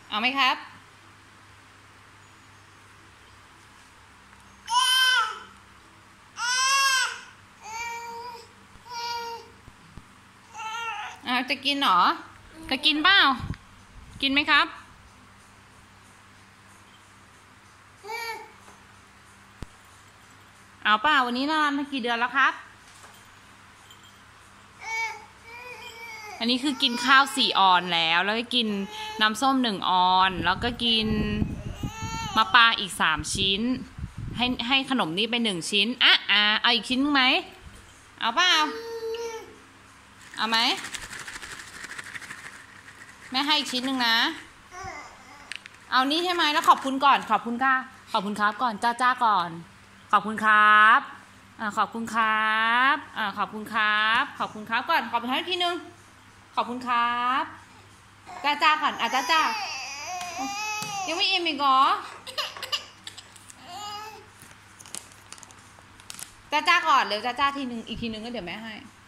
เอาไหมครับจะกินเหรอจะกินเปล่ากินไหมครับเอาเปล่าวันนี้นอนมากี่เดือนแล้วครับอันนี้คือกินข้าว4 ออนแล้วก็กินน้ำส้ม1 ออนแล้วก็กินมะปรางอีก3 ชิ้นให้ขนมนี่ไป1 ชิ้นเอาอีกชิ้นไหมเอาเปล่าเอาไหมแม่ให้อีกชิ้นหนึ่งนะเอานี่ใช่ไหมแล้วขอบคุณก่อนขอบคุณค่ะขอบคุณครับก่อนจ้าก่อนขอบคุณครับขอบคุณครับขอบคุณครับขอบคุณครับก่อนขอบคุณให้ทีนึงขอบคุณครับจ้าก่อนจ้ายังไม่อิ่มอีกเหรอจ้าก่อนเร็วจ้าทีนึงอีกทีนึงก็เดี๋ยวแม่ให้